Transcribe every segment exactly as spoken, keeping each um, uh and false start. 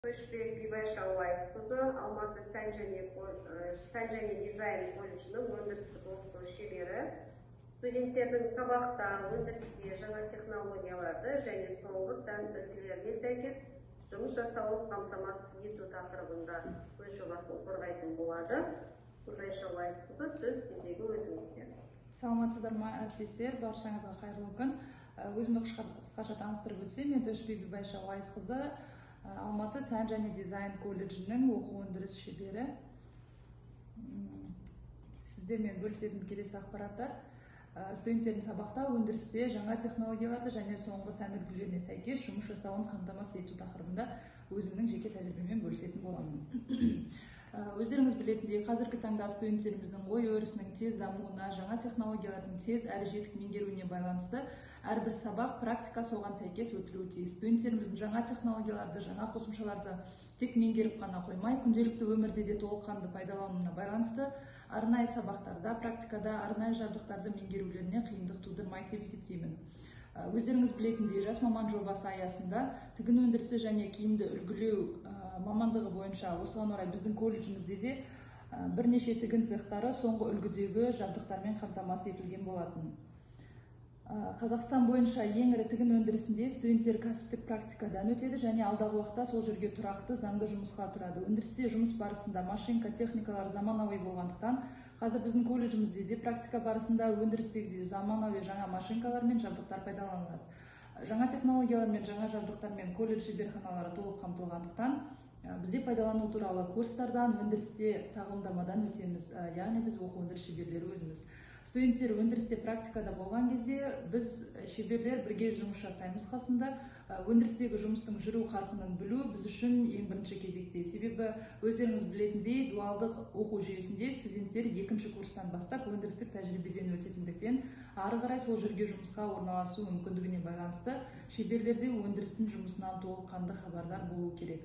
Көшбек Бибайша Уайсқызы Алматы сән және сән және дизайн колледжінің өндірістік оқыту шебері. Студенттердің сабақтар, өндірісте жаңа технологияларды және соңғы сән үлгілеріне сәйкес жұмыс жасауын қамтамасыз ету тақырыбында өз жобасын қорғайтын болады. Бибайша Уайсқызы, сөз кезегі өзіңізде. Саламатсыздар ма, әріптестер, баршаңызға қайырлы күн. Өзімді қысқаша таныстырып өтсем, мен Көшбек Бибайша Уайсқызы, Алматы сән және дизайн колледжінің оқу өндіріс шебері. Сіздермен бөлісетін келесі ақпараттар: студенттердің сабақта, өндірісте жаңа технологияларды және соңғы сән үлгілеріне сәйкес жұмыс жасауын қамтамасыз ету тақырыбында өзімнің жеке тәжірибеммен бөлісетін боламын. Өздеріңіз білетіндей, қазіргі таңда студенттеріміздің ой өрісінің тез дамуына, жаңа технологиялардың тез әрі жетік меңгеруіне байланысты әрбір сабақ практика соған сәйкес өтілуі тиіс. Студенттеріміздің жаңа технологияларды, жаңа қосымшаларды тек меңгеріп қана қоймай, күнделікті өмірде де толыққанды пайдалануына байланысты арнайы сабақтарда, практикада арнайы жабдықтарды меңгерулеріне қиындық тудырмайды деп есептеймін. Өздеріңіз білетіндей, жас маман жобасы аясында тігін өндірісі және киімді үлгілеу мамандығы бойынша осыған орай біздің колледжімізде де бірнеше тігін цехтары соңғы үлгідегі жабдықтармен қамтамасыз етілген болатын. Қазақстан бойынша ең ірі тігін өндірісінде студенттер кәсіптік практикадан өтеді және алдағы уақытта сол жерге тұрақты заңды жұмысқа тұрады. Өндірісте жұмыс барысында машинка, техникалар заманауи болғандықтан, қазір біздің колледжімізде де практика барысында өндірістегі заманауи жаңа машинкалар мен жабдықтар пайдаланылады. Жаңа технологиялар мен жаңа жабдықтармен колледж шеберханалары толық қамтылғандықтан, бізде пайдалану туралы курстардан, өндірісте тағылымдамадан өтеміз, яғни біз оқу өндіріс шеберлері өзіміз. Студенттер өндірісте практикада болған кезде біз шеберлер бірге жұмыс жасаймыз қасында. Өндірістегі жұмыстың жүру қарқынын білу біз үшін ең бірінші кезекте. Себебі өздеріңіз білетіндей, дуалдық оқу жүйесінде студенттер екінші курстан бастап өндірістік тәжірибеден өтетіндіктен, ары қарай сол жерге жұмысқа орналасу мүмкіндігіне байланысты шеберлерде өндірістің жұмысынан толыққанды хабардар болу керек.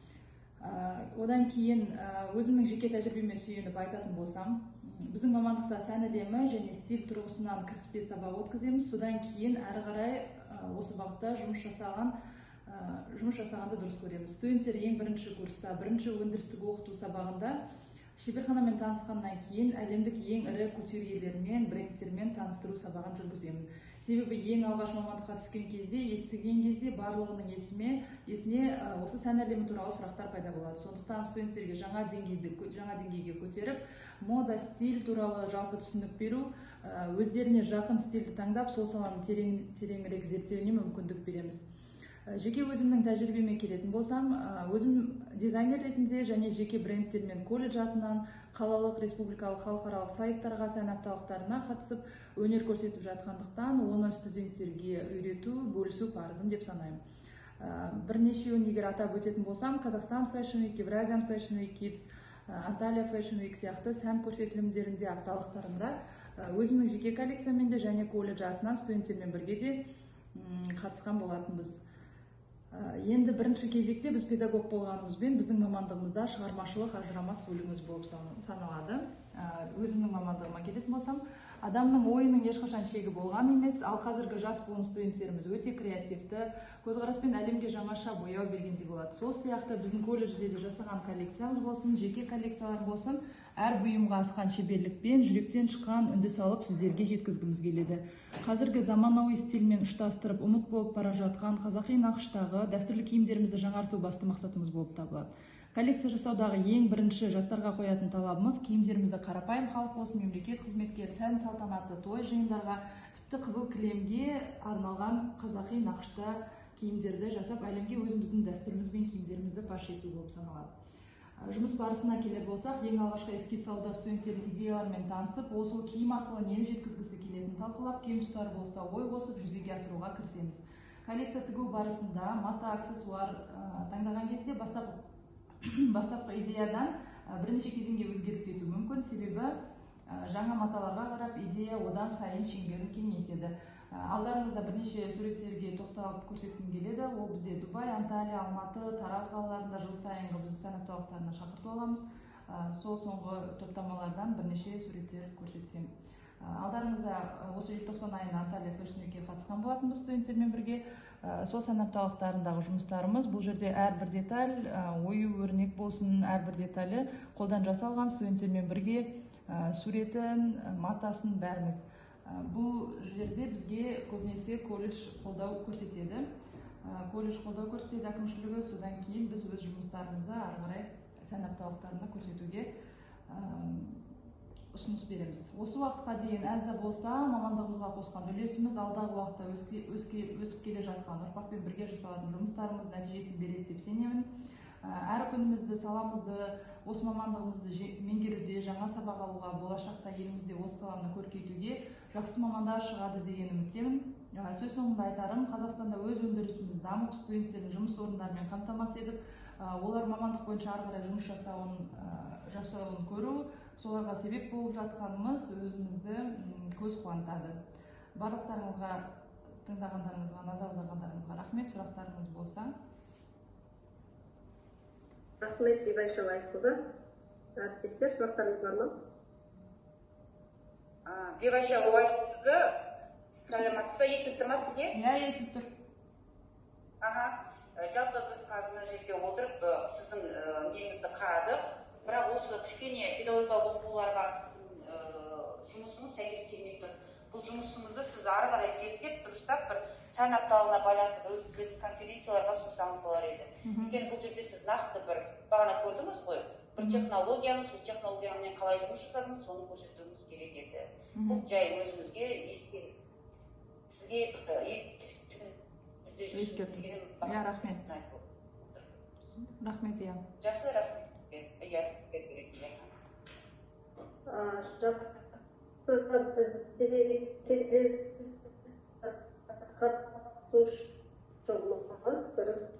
Одан кейін өзімнің жеке тәжірибеме сүйеніп айтатын болсам, біздің мамандықта сән әлемі және стиль тұрғысынан кіріспе сабақ өткіземіз. Содан кейін әрі қарай осы бағытта жұмыс жасаған жұмыс жасағанды дұрыс көреміз. Студенттер ең бірінші курста, бірінші өндірістік оқыту сабағында шеберханамен танысқаннан кейін әлемдік ең ірі кутюрьелермен, брендтермен таныстыру сабағын жүргіземін. Себебі ең алғаш мамандыққа түскен кезде, естіген кезде барлығының есіме, есіне осы сән әлемі туралы сұрақтар пайда болады. Сондықтан студенттерге жаңа деңгейді, жаңа деңгейге көтеріп, мода, стиль туралы жалпы түсінік беру, өздеріне жақын стильді таңдап, сол саланы терең, тереңірек зерттеуіне мүмкіндік береміз. Жеке өзімнің тәжірибеме келетін болсам, өзім дизайнер ретінде және жеке брендтермен колледж атынан қалалық, республикалық, халықаралық сайыстарға, сән апталықтарына қатысып, өнер көрсетіп жатқандықтан, оны студенттерге үйрету, бөлісу парызым деп санаймын. Бірнешеуін егер атап өтетін болсам, Қазақстан Fashion Week, Евразиан Fashion Week Kids, Анталия Fashion Week сияқты сән көрсетілімдерінде, апталықтарында өзімнің жеке коллекцияммен де және колледж атынан студенттермен бірге де қатысқан болатынбыз. Енді бірінші кезекте біз педагог болғанымызбен біздің мамандығымызда шығармашылық ажырамас бөлігіміз болып саналады. Өзімнің мамандығыма келетін болсам, адамның ойының ешқашан шегі болған емес, ал қазіргі жас буын студенттеріміз өте креативті, көзқараспен әлемге жаңаша бояу бергендей болады. Сол сияқты біздің колледжде де жасаған коллекциямыз болсын, жеке коллекциялар болсын, әр бұйымға асқан шеберлікпен, жүректен шыққан үнді салып сіздерге жеткізгіміз келеді. Қазіргі заманауи стильмен ұштастырып, ұмыт болып бара жатқан қазақи нақыштағы дәстүрлі киімдерімізді жаңарту басты мақсатымыз болып табылады. Коллекция жасаудағы ең бірінші жастарға қоятын талабымыз киімдерімізді қарапайым халық болсын, мемлекет қызметкері, сән салтанаты, той жиындарға, тіпті қызыл кілемге арналған қазақи нақышта киімдерді жасап, әлемге өзіміздің дәстүріміз бен киімдерімізді паш ету болып саналады. Жұмыс барысына келер болсақ, ең алғашқы эскиз салуда студенттердің идеяларымен танысып, ол сол киім арқылы нені жеткізгісі келетінін талқылап, кемшіліктер болса ой қосып, жүзеге асыруға кірісеміз. Коллекция тігу барысында мата, аксессуар таңдаған кезде бастапқы идеядан бірнеше кезеңге өзгеріп кету мүмкін, себебі жаңа маталарға қарап идея одан сайын шеңберін кеңейтеді. Алдарыңызда бірнеше суреттерге тоқталып көрсеткім келеді. Ол бізде Дубай, Анталия, Алматы, Тараз қалаларында жыл сайынғы біз сән апталықтарына шақырту аламыз. Сол соңғы топтамалардан бірнеше суреттер көрсетсем. Алдарыңызда осы желтоқсан айында Анталия Fashion Week'ке қатысқан болатынбыз студенттермен бірге. сол сән апталықтарындағы жұмыстарымыз, бұл жерде әрбір деталь, ою өрнек болсын, әрбір деталі қолдан жасалған, студенттермен бірге суретін, матасын бәріміз. Бұл жерде бізге көбінесе колледж қолдау көрсетеді. Колледж қолдау көрсетеді әкімшілігі, содан кейін біз өз жұмыстарымызды ары қарай сән апталықтарында көрсетуге ұсыныс береміз. Осы уақытқа дейін әз де болса мамандығымызға қосқан үлесіміз алдағы уақытта өсіп келе жатқан ұрпақпен бірге жасалатын жұмыстарымыз нәтижесін береді деп сенемін. Әр күнімізді, саламызды, осы мамандығымызды меңгеруде, жаңа сабақ алуға, болашақта елімізде осы саланы көркейтуге жақсы мамандар шығады деген үміттемін. Сөз соңында айтарым, Қазақстанда өз өндірісіміз дамып, студенттердің жұмыс орындарымен қамтамасыз етіп, олар мамандық бойынша ары қарай жұмыс жасауын көру, соларға себеп болып жатқанымыз өзімізді көз қуантады. Барлықтарыңызға, тыңдағандарыңызға, назар аударғандарыңызға рахмет. Сұрақтарыңыз болса. Рахмет, Бибайша Уайсқызы. Әріптестер, сұрақтарыңыз бар ма? Бибайша Уайсқызы, сәлеметсіз бе? Естіліп тұр ма сізге? Иә, естіліп тұр. Аха, жалпы біз қазір мына жерде отырып, сіздің неңізді қарадық, бірақ осы кішкене педагогикалық оқытуларға сіздің жұмысыңыз сәйкес келмей тұр. Бұл жұмысыңызды сіз ары қарай зерттеп, дұрыстап бір сән апталығына байланысты бір өткізілетін конференцияларға ұсынсаңыз болар еді. Өйткені бұл жерде сіз нақты бір бағана көрдіңіз ғой, бір технологияны, сол технологиямен қалай жұмыс жасадыңыз, соны көрсетуіңіз керек еді. Бұл жай өзіңізге ескеріп, сізге ескерту. Иә, рахмет. Рахмет, иә. Жақсы, рахмет. Иә, ескерту. Жақсы. Қатысушы